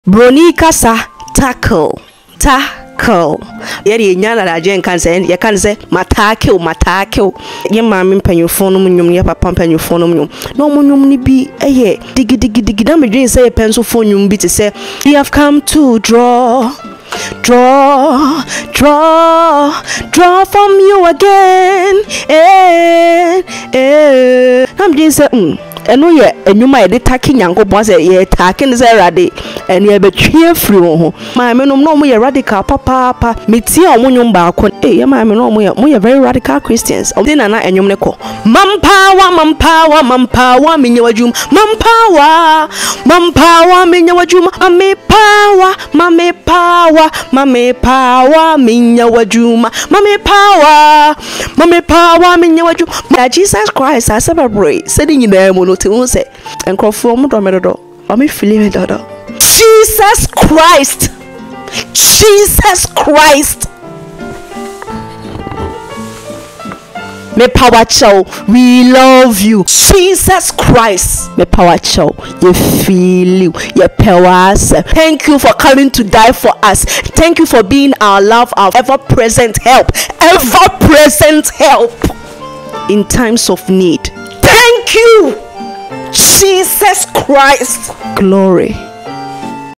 Broni kasa tackle. Yeri nyana da jen kan say ye kan say matakel ye maame mpanyufo no nyum ye papa mpanyufo no nyum no mo nyum ni bi eye digi na me dwen say penso fo nyum bi te say we have come to draw from you again I'm just say eno ye enwuma ye de taki nyankopon say ye taki ne say rade eno ye betwe free wo ho maame no no mo ye radical papa metie omunwum ba ko ye maame no mo ye very radical Christians o de nana enwum ne ko manpower menya wajum manpower menya wajum mame power menya wajum mame power menya wajum Jesus Christ I celebrate sitting in there no te won say enkrofo mo do me do o me feel me do Jesus Christ me power chow we love you Jesus Christ me power chow you feel you power thank you for coming to die for us thank you for being our love our ever present help in times of need thank you Jesus Christ glory